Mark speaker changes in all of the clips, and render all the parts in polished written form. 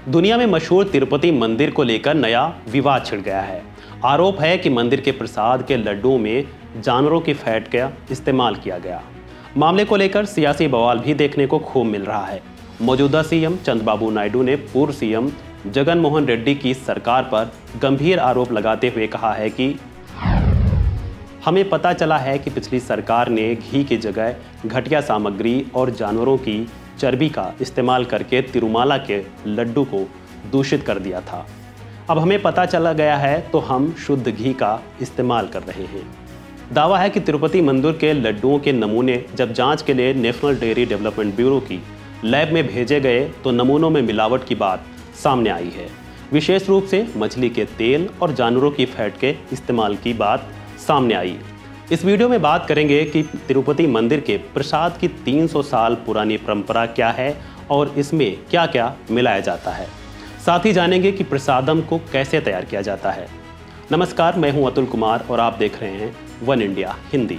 Speaker 1: दुनिया में मशहूर तिरुपति मंदिर को लेकर नया विवाद छिड़ गया है। आरोप है कि मंदिर के प्रसाद के लड्डुओं में जानवरों की फैट का इस्तेमाल किया गया। मामले को लेकर सियासी बवाल भी देखने को खूब मिल रहा है। मौजूदा सीएम चंद्रबाबू नायडू ने पूर्व सीएम जगन मोहन रेड्डी की सरकार पर गंभीर आरोप लगाते हुए कहा है कि हमें पता चला है कि पिछली सरकार ने घी की जगह घटिया सामग्री और जानवरों की चर्बी का इस्तेमाल करके तिरुमाला के लड्डू को दूषित कर दिया था। अब हमें पता चला गया है तो हम शुद्ध घी का इस्तेमाल कर रहे हैं। दावा है कि तिरुपति मंदिर के लड्डुओं के नमूने जब जांच के लिए नेशनल डेयरी डेवलपमेंट ब्यूरो की लैब में भेजे गए तो नमूनों में मिलावट की बात सामने आई है। विशेष रूप से मछली के तेल और जानवरों की फैट के इस्तेमाल की बात सामने आई। इस वीडियो में बात करेंगे कि तिरुपति मंदिर के प्रसाद की 300 साल पुरानी परंपरा क्या है और इसमें क्या क्या मिलाया जाता है। साथ ही जानेंगे कि प्रसादम को कैसे तैयार किया जाता है। नमस्कार, मैं हूं अतुल कुमार और आप देख रहे हैं वन इंडिया हिंदी।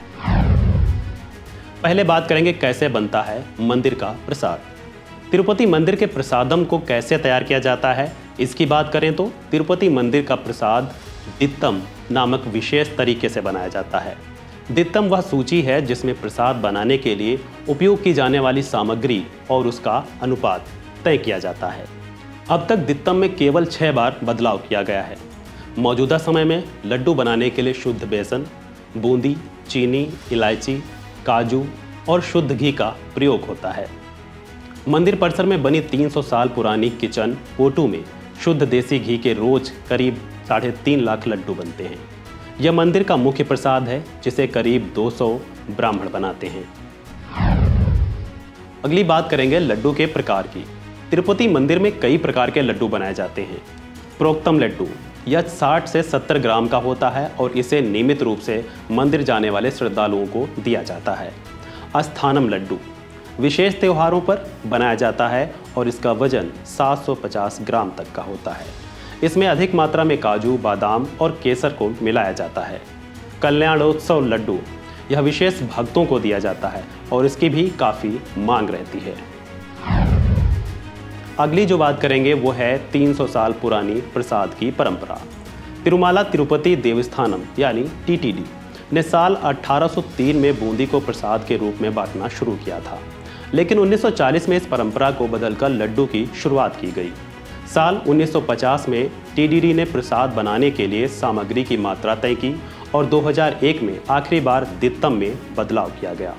Speaker 1: पहले बात करेंगे कैसे बनता है मंदिर का प्रसाद। तिरुपति मंदिर के प्रसादम को कैसे तैयार किया जाता है, इसकी बात करें तो तिरुपति मंदिर का प्रसाद दित्तम नामक विशेष तरीके से बनाया जाता है। दित्तम वह सूची है जिसमें प्रसाद बनाने के लिए उपयोग की जाने वाली सामग्री और उसका अनुपात तय किया जाता है। अब तक दित्तम में केवल 6 बार बदलाव किया गया है। मौजूदा समय में लड्डू बनाने के लिए शुद्ध बेसन, बूंदी, चीनी, इलायची, काजू और शुद्ध घी का प्रयोग होता है। मंदिर परिसर में बनी 300 साल पुरानी किचन पोटू में शुद्ध देसी घी के रोज करीब 3.5 लाख लड्डू बनते हैं। यह मंदिर का मुख्य प्रसाद है जिसे करीब 200 ब्राह्मण बनाते हैं। अगली बात करेंगे लड्डू के प्रकार की। तिरुपति मंदिर में कई प्रकार के लड्डू बनाए जाते हैं। प्रोक्तम लड्डू यह 60 से 70 ग्राम का होता है और इसे नियमित रूप से मंदिर जाने वाले श्रद्धालुओं को दिया जाता है। अस्थानम लड्डू विशेष त्योहारों पर बनाया जाता है और इसका वजन 750 ग्राम तक का होता है। इसमें अधिक मात्रा में काजू, बादाम और केसर को मिलाया जाता है। कल्याणोत्सव लड्डू यह विशेष भक्तों को दिया जाता है और इसकी भी काफ़ी मांग रहती है। अगली जो बात करेंगे वो है 300 साल पुरानी प्रसाद की परंपरा। तिरुमाला तिरुपति देवस्थानम यानी टीटीडी ने साल 1803 में बूंदी को प्रसाद के रूप में बांटना शुरू किया था, लेकिन 1940 में इस परंपरा को बदलकर लड्डू की शुरुआत की गई। साल 1950 में टीटीडी ने प्रसाद बनाने के लिए सामग्री की मात्रा तय की और 2001 में आखिरी बार दित्तम में बदलाव किया गया।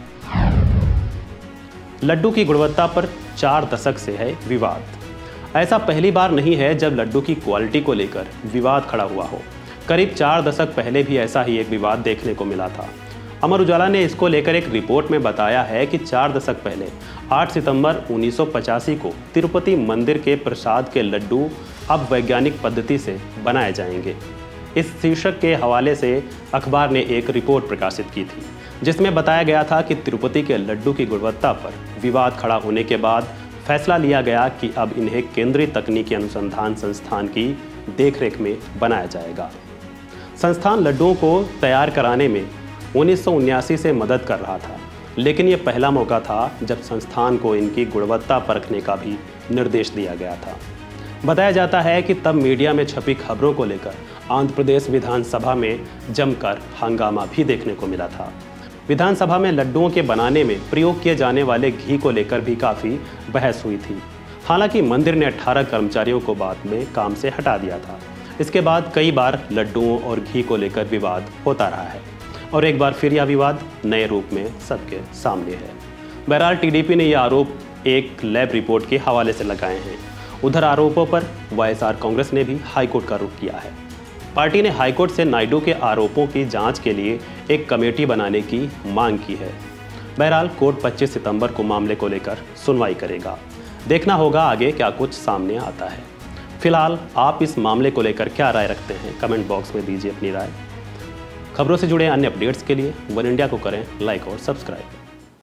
Speaker 1: लड्डू की गुणवत्ता पर 4 दशक से है विवाद। ऐसा पहली बार नहीं है जब लड्डू की क्वालिटी को लेकर विवाद खड़ा हुआ हो। करीब 4 दशक पहले भी ऐसा ही एक विवाद देखने को मिला था। अमर उजाला ने इसको लेकर एक रिपोर्ट में बताया है कि 4 दशक पहले 8 सितंबर 1985 को तिरुपति मंदिर के प्रसाद के लड्डू अब वैज्ञानिक पद्धति से बनाए जाएंगे। इस शीर्षक के हवाले से अखबार ने एक रिपोर्ट प्रकाशित की थी जिसमें बताया गया था कि तिरुपति के लड्डू की गुणवत्ता पर विवाद खड़ा होने के बाद फैसला लिया गया कि अब इन्हें केंद्रीय तकनीकी अनुसंधान संस्थान की देखरेख में बनाया जाएगा। संस्थान लड्डुओं को तैयार कराने में 1979 से मदद कर रहा था, लेकिन यह पहला मौका था जब संस्थान को इनकी गुणवत्ता परखने का भी निर्देश दिया गया था। बताया जाता है कि तब मीडिया में छपी खबरों को लेकर आंध्र प्रदेश विधानसभा में जमकर हंगामा भी देखने को मिला था। विधानसभा में लड्डुओं के बनाने में प्रयोग किए जाने वाले घी को लेकर भी काफ़ी बहस हुई थी। हालांकि मंदिर ने 18 कर्मचारियों को बाद में काम से हटा दिया था। इसके बाद कई बार लड्डुओं और घी को लेकर विवाद होता रहा है और एक बार फिर यह विवाद नए रूप में सबके सामने है। बहरहाल टीडीपी ने यह आरोप एक लैब रिपोर्ट के हवाले से लगाए हैं। उधर आरोपों पर वाईएसआर कांग्रेस ने भी हाईकोर्ट का रुख किया है। पार्टी ने हाईकोर्ट से नायडू के आरोपों की जांच के लिए एक कमेटी बनाने की मांग की है। बहरहाल कोर्ट 25 सितंबर को मामले को लेकर सुनवाई करेगा। देखना होगा आगे क्या कुछ सामने आता है। फिलहाल आप इस मामले को लेकर क्या राय रखते हैं, कमेंट बॉक्स में दीजिए अपनी राय। खबरों से जुड़े अन्य अपडेट्स के लिए वन इंडिया को करें लाइक और सब्सक्राइब।